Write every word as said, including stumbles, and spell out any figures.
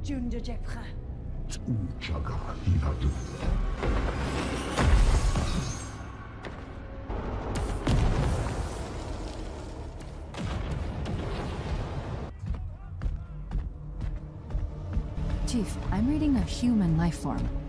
Junjajekra. Uchaga Hinadu. Chief, I'm reading a human life form.